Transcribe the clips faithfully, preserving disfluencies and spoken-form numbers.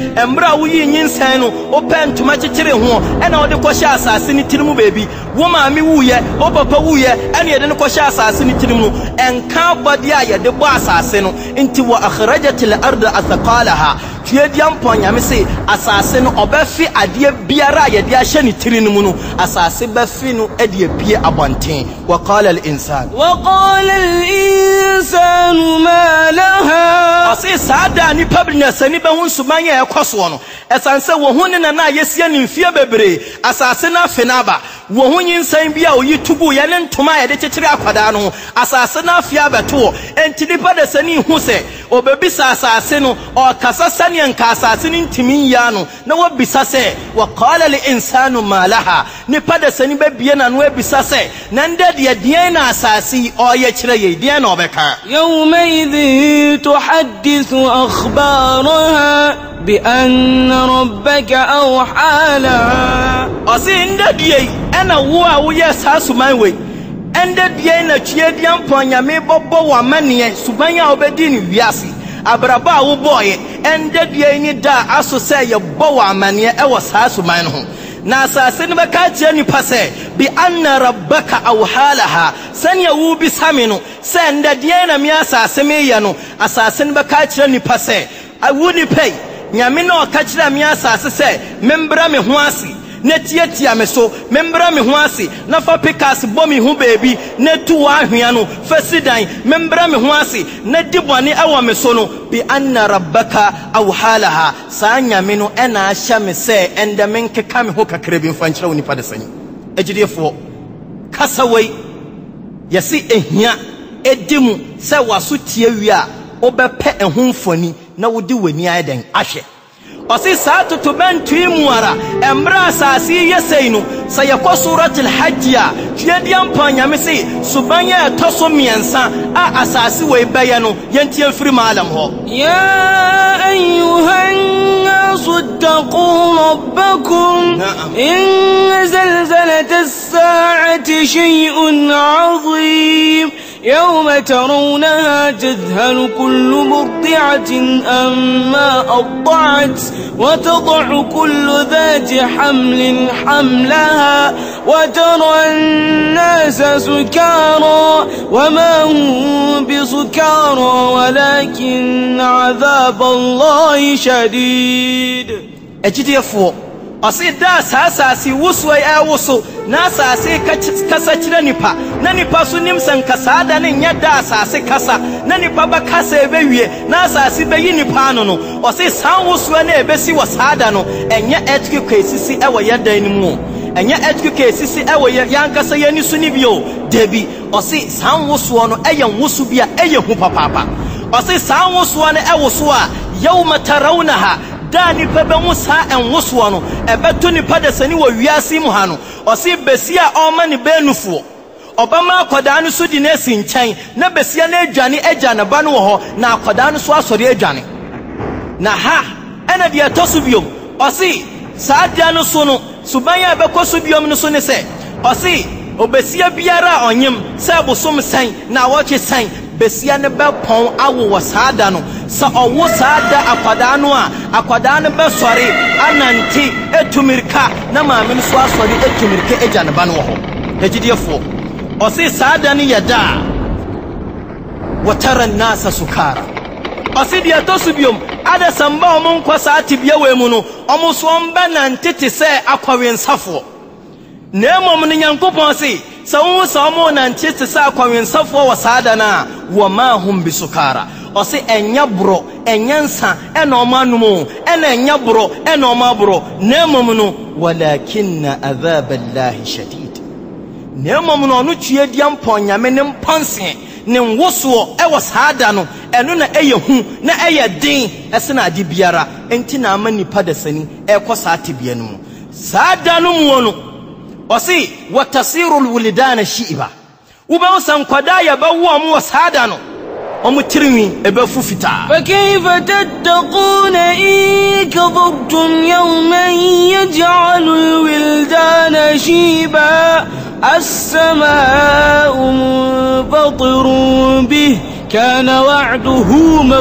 embra wo yi nyinsan no open to machire ho ena wo de kwhye asase ni tirimu baby wo maami wuye o papa wuye ena ye de no kwhye asase ni tirimu enka bode a ye de bo asase no nti wa akhrajatil ardu athqalaha tuediam ponyame se asase no obefi ade biara ye de ahye ni tirinu mu no asase befi no e de pie abonten wa qala al insan wa qala al insanu ma laha ase sada ni publiness ni be hu nsumanye e kwaso no esanse wo hu ne na na yesie ni mfie bebre asase na afenaba wo hu nyinsan bia oyi tubu ye ne ntoma ye de kekere akwada no asase na afia beto enti nipa de sani hu se obebisa asase no o kasa sani nka asase ni ntimi ya no na wo bisa se wa qala li insanu ma laha nipa de sani be bie na no ebisa se na nde de de na asase o ye kire ye de na obeka yawma idhi tuhaddithu akhbaraha bi anna rabbaka awha laha ose nde de ena wo a wo ye sasuman we ende die na tue dia mponyame bobo wa mane suban a obedi ni wiase abraba a wo boye ende die ni da aso se ye bo wa mane e wo sasuman no na asase ne baka tie ni pase bi anna rabbaka awhalaha san ya wo bi samino se ende die na mi asase me ye no asase ne baka tie ni pase awu ni pay nyame na o ka kire mi asase se membra me ho ase netiatia me so membra me ho ase na fa pikas bo me ho baby netu wa ahwea no fasidan membra me ho ase na dibone ewo me so no bi anna rabbaka awhalaha sanya me no ena ahya me se ende menkeka me ho kakra bi mfa nkyerɛ woni pa de sani agidefo kasawai yesi ehia edimu se waso tie wi a obepe ehun mfoni na wodi wani ayeden ahwe Osi saatu tubentu imuara embra sasi yeseinu sayako suratul hajjia tuyedia mpanya misi subanya toso miensa a asasi weibeyano yenti yemfiri Mallam ho ya ayyuhan nasu taqu rabbakum in zalzalatis sa'ati shay'un 'azim يوم ترونها تذهل كل مرضعة أما أرضعت وتضع كل ذات حمل حملها وترى الناس سكارى وما هم بسكارى ولكن عذاب الله شديد أجديفو asida sasa si wuso ya wuso na sase kasa kire nipa na nipa so nim san kasa da ne nya da sase kasa na nipa ba kasa ebewie na sase be yi nipa no no osi san wuso na ebesi wasada no enye earthquake sisi ewo ya dan ni mu enye earthquake sisi ewo ya nkasa ya ni so ni bio debi osi san wuso no eye wuso bia eye hu papapa osi san wuso na ewo a yawma tarawnaha dani pebe musa enwoso no ebeto ni pada sani wo wiase mu ha no osi besia oma ni benufuo obama akoda no so di na si nkyɛn na besia na adwane agya na ba no ho na akoda no so asɔre adwane na ha ena de atoso biom osi saadia no so no subanya bekoso biom no so ne sɛ osi obesia biara onyem sɛ bosom san na wɔkye san besia ne be pon awo wasada no sa owo sada akwada no a akwada no be sori ananti etumirka na maame no so asori etumirka eja ne ba no ho ejidefo o se sada ne yeda watara nasa sukara o se dia to subiom ada samba o mon kwasa atibia we mu no o mo so mba nantete se akwawensafo na mom ne nyankopon se sawu sawu nantete se akwawensafo wasada na wa ma hum bisukara o se enya bro enyansa ena o manumu ena enya bro ena o mabro na mom no walakinna adhaballahi shadid na mom no no tue dia mponyame ne mpanse ne nwoso e wasada no eno na eye hu na eye din ese na ade biara enti na amani padasani e kosa atibia no sada no mu no osi watasirul wulidana shiba uba sankwada ya bawo mu wasada no omu tirimi ebe fufita fa kayfa tattaquna in kafartum yawman yaj'alul wildana shiba as-samaa'u munfatirun bih كان وعده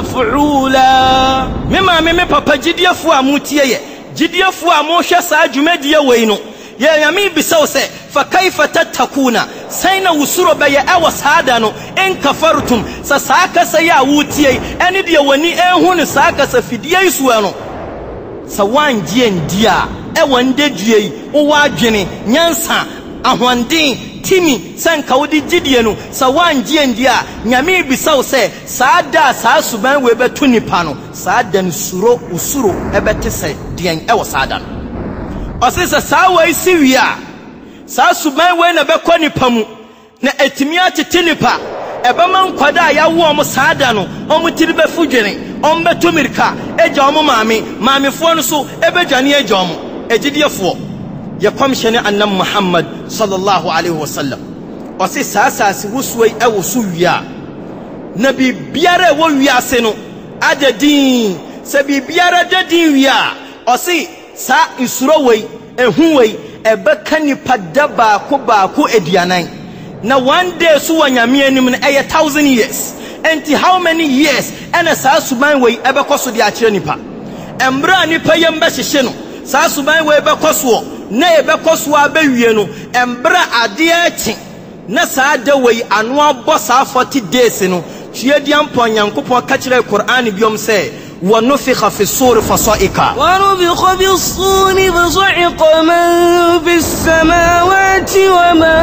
مفعولا مما مما papa jidiafo amutie ye jidiafo amohwe saa dwumadie wei no ye yami bisaw se fa kaifa tattakuna saina usuro baye awa saada no en kafartum sa saaka sa ya wutie ene de wani enhu ne saaka sa fidie isuwa no sa wanje ndia e wande due wo wadwene nyansa ahwanden timi sanka wodi gidie no sa wanje ndia nyame bisaw se saada saa suban we beto nipa no saada ne suro usuro ebete se den e wo saada no osisa saa wai siwia saa suban we na bekọ nipa mu na etimi atete nipa ebema nkwada ya wo omo saada no omo tiri befudwene omo beto mirika eja omo maame maamefo no so ebedwane eja omo egidiefo ya kwamshene annam Muhammad sallallahu alaihi wasallam osi sasa si wusuwei e wusu wia na bibiara wo wiase no adedin se bibiara dedin wia osi sa isuro wei ehu wei ebeka nipa daba ko ba ko edianan na one day so wanyame anim na eye thousand years enti how many years ena sa suban wei ebekọ so de akire nipa embra nipa yem be hyehye no sa suban wei ebekọ so na ebekọ so abawie no embra ade achi na sa da wei anu abo sa forty days no tuedia mpon yankopon ka kire Qur'an biom se ونفخ في الصور فصائق ونفخ في الصور فصعق من في السماوات ومن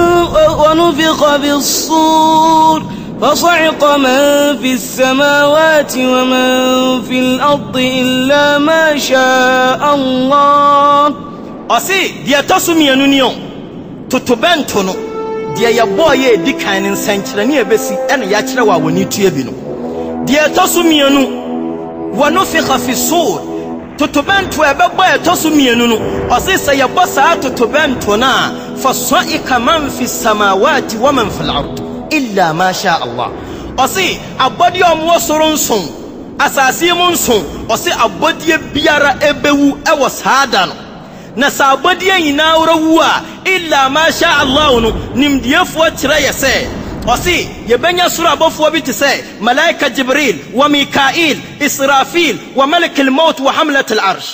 ونفخ في الصور فصعق من في السماوات ومن في الأرض إلا ما شاء الله أسي دي تسمي نونيون تتبنتونو دي يبوي دي كان سنتراني بسي أنا ياترا ووني تيبينو دي تسمي نونيون ونفخ في الصور تتبنتو ابابا يتسمينو نو اسي سيبا سا تتبنتو نا فصائق من في السماوات ومن في الارض الا ما شاء الله اسي abodi omwo soronson asasi monson اسي abodi biara ebewu ewo saada no na sa abodi nyina wurawu a illa ma sha Allah no nimdiefo kire yese Osi yebenya sura bofo biti se malaika Jibril wa Mikail Israfil wa Malik al-Maut wa Hamlat al-Arsh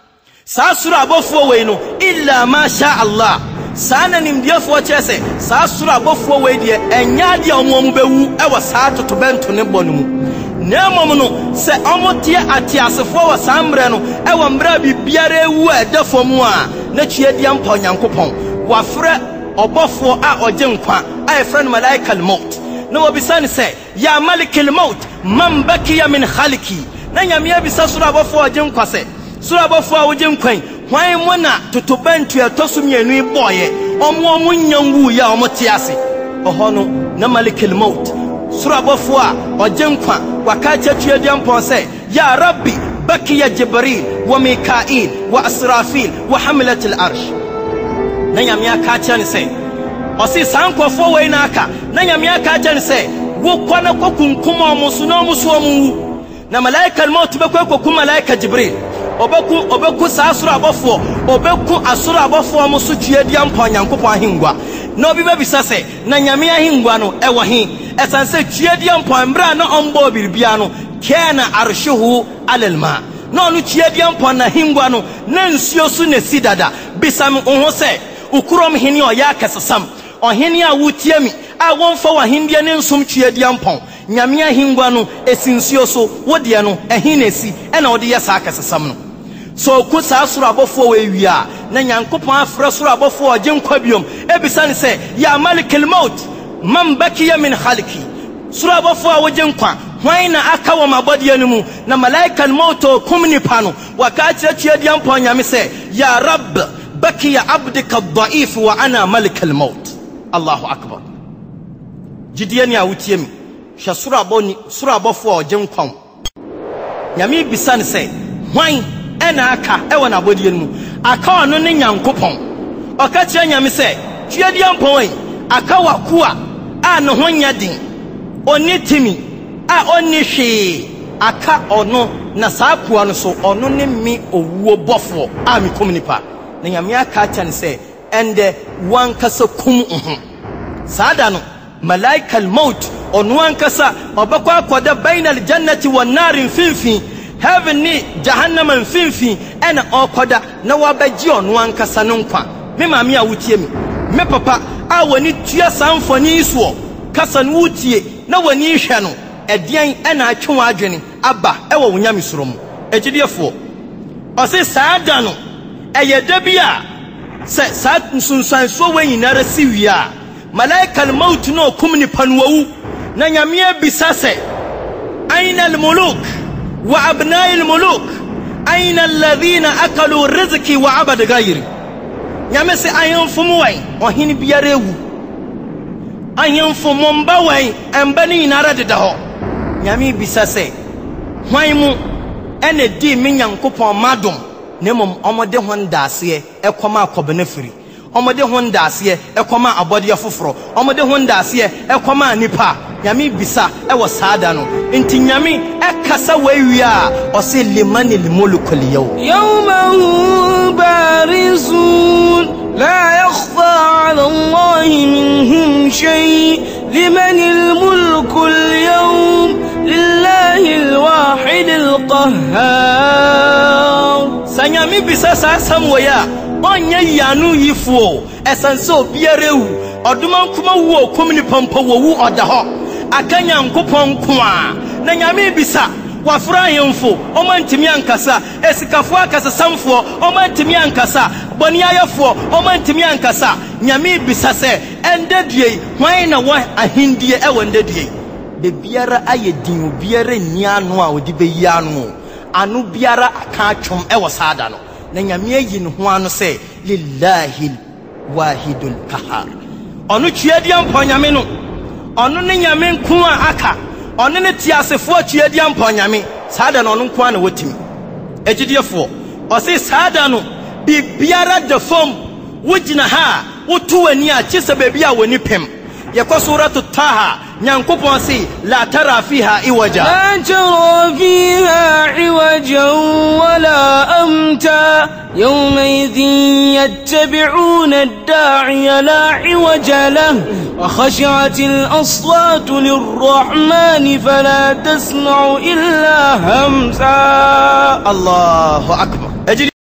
sa sura bofo weino illa ma sha Allah sana nimdiafo chese sa sura bofo we de enya de omom bewu e wa sa totobento ne bonum na mom no se omotie atiasefo wa sambre no e wa mbra bibiara ewu edafo mu a na tue dia mpa Nyankopon wa frɛ obofo a oje nkwa ay friend malaika al-maut no obisani say ya malik al-maut man bakiya min khaliki na nyame bisa sura obofo oje nkwa say sura obofo a oje nkwan hwan mo na totobantu etoso mienu boye omo omo nyanwu ya omo tiase ohono na malik al-maut sura obofo a oje nkwa wakacha tuedia mpon say ya rabbi bakiya jibril wa mikail wa asrafil wa hamlat al-arsh na nyame aka cha ne say osi sankofo we na aka na nyame aka cha ne say wo kwana kokunkum omusu na omusu omu na malaika al-maut be kokunkum malaika jibril obeku obeku sa asura abofo obeku asura abofo omusu tuedia mpa Nyankopon ahingwa na obi be bisa say na nyame ahingwa no ewo he esanse tuedia mpa mbra na ombo biribia no kana arshuhu alalma no no tuedia mpa na hingwa no na nsuo su ne sidada bisam oho say ukurom hini o ya kasasam ohini a wutiemi a wonfa wa hindia ne nsum tuedia mpon nyame ahingwa no esinsuo so wode no ehinesi ena wode ya sa kasasam no so ku sa sura abofo we wia na Nyankopon afra sura abofo oje nkwa biom ebisa ne se ya malikul maut man bakiya min khaliki sura abofo a woje nkwa hwan na aka wo mabode anu na malaikal maut kumni pano wakati tuedia mpon nyame se ya rabb بكي عبدك الضعيف وانا ملك الموت الله اكبر جدياني اوتيمي شسورا بوني سورا بفو جنكون nyame bisane say hwan ena aka e wona bodienu aka ono ne Nyankopon oka kire nyame say tuedia mpon aka wakoa a ne ho nyadin oni timi a oni hwe aka ono na saakoa no so ono ne mi owuo bofo a mi komnipa na nyame aka cha ne say ende wan kasa kum uhu saada no malaika al-maut onu ankasa obakwa akoda bainal jannati wan nar mfimfi heaven ni jahannam mfimfi ena okoda na wabagye onu ankasa no nkwa me maami a wutie mi me papa a wani tua sanfoni so kasa no wutie na wani hwe no edian ena atwe adwene aba ewo wunyame soro mu egidefo ose saada no eyeda bia se sa nsunsan so wanyinara siwia malaika al-maut no kumni panwawu na nyame bisase aina al-muluk wa abna'i al-muluk aina alladhina akalu rizqi wa abad ghayri nyame se ayanfumu wan ohini biara ewu ayanfumu mba wan embani inara deda ho nyame bisase hwan mu ene di me nyankopon madom nemom omode ho ndase ekoma akobene firi omode ho ndase ekoma abode foforo omode ho ndase ekoma nipa nyame bisa ewo saada no enti nyame ekasa wawia ose limanil mulkul yaw yawma barizun la yakhfa ala allahi minhum shay limanil mulkul yawm lillahi alwahid alqahhar sanyami bisa sa samwaya onye yanu yifuo esanso biarewu oduman kuma wo komni pampa wo odaho akanya nkopon kwa na nyame bisa wafra yemfo omantimi ankasa esikafo akasa samfo omantimi ankasa boni ayefo omantimi ankasa nyame bisa se endedue hwan na wa ahindie e wondedue de biara ayedin biara niano a odi beyi anu anu biara aka atwom e wasada no na nyame ayi ne ho anu se lillahi wahidul qahar onu tuadia mponyame no onu ne nyame nko a aka onu ne tiasefo tuadia mponyame sada no onu nko a na wotimi egidiefo o se sada no bibiara de fom wugina ha wotuwani a chise bebia woni pem yakwa suratu taha nyankopon si la tara fiha iwaja la tara fiha iwaja wala amta yawma idhin yattabi'una ad-da'iya la iwaja lahu wa khashi'atil aswatu lir-rahmani fala tasma'u illa hamsa. Allahu akbar.